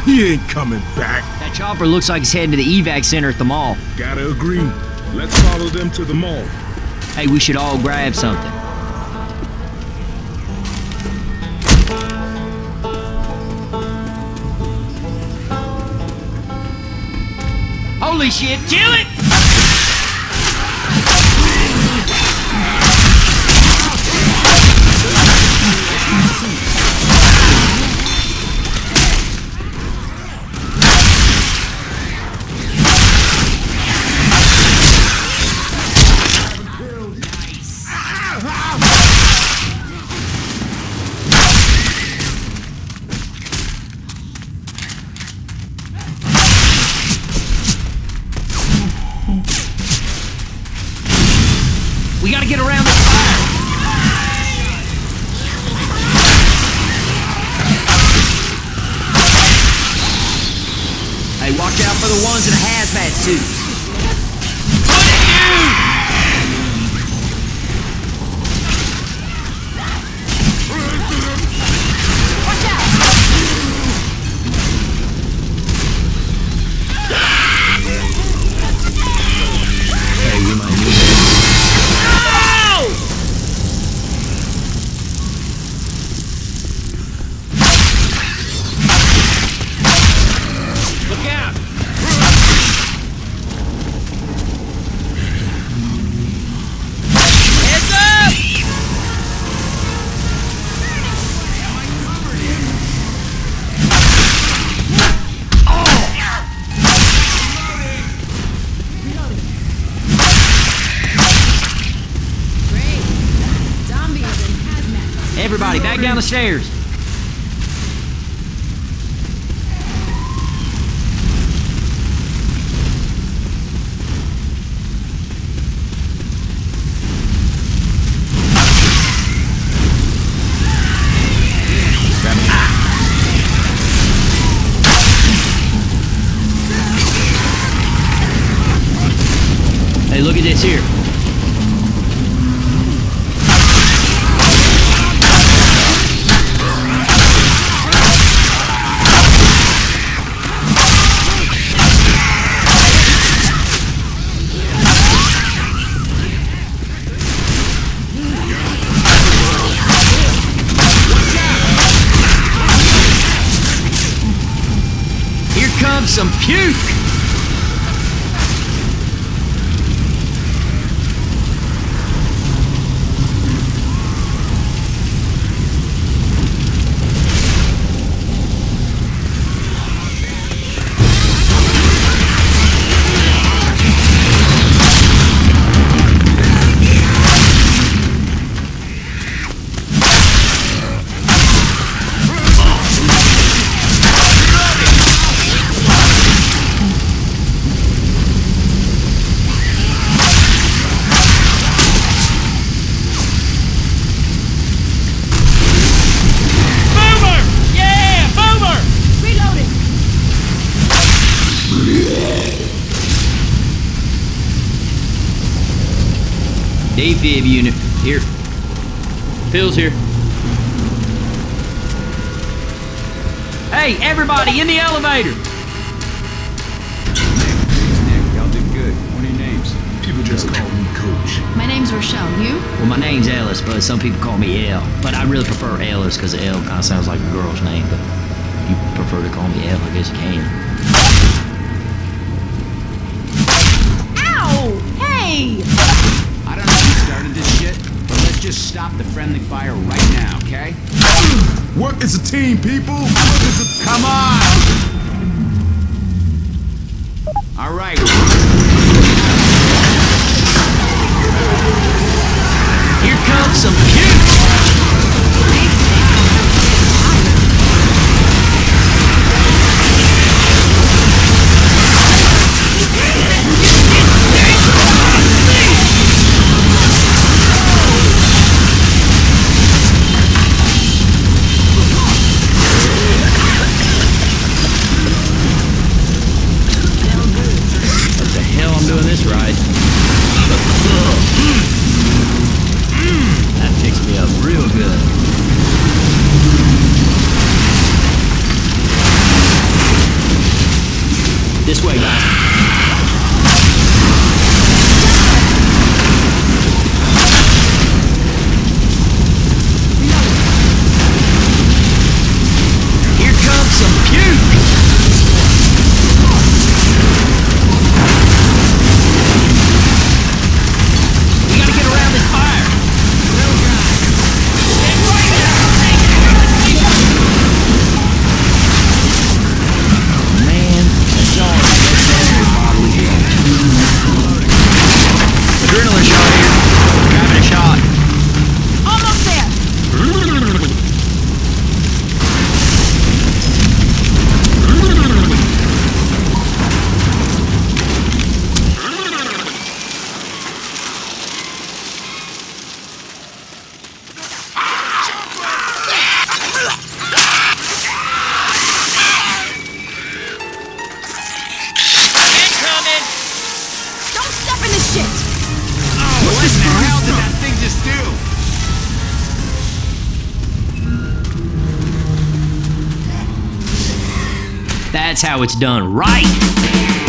he ain't coming back. That chopper looks like it's heading to the evac center at the mall. Gotta agree. Let's follow them to the mall. Hey, we should all grab something. Holy shit, kill it! We gotta get around this fire! Hey, watch out for the ones in hazmat suits! Look at you! Watch out! Hey, we might need it. Everybody, back down the stairs. Hey, look at this here. Some puke! Defib unit. Here. Phil's here. Hey, everybody in the elevator! Nick, y'all did good. What are your names? People just call me Coach. My name's Rochelle. You? Well, my name's Ellis, but some people call me El. But I really prefer Ellis because L kind of sounds like a girl's name, but if you prefer to call me El, I guess you can. Ow! Hey! I don't know who started this shit, but let's just stop the friendly fire right now, okay? Work as a team, people! Come on! All right. Here comes some puke! That That's how it's done right.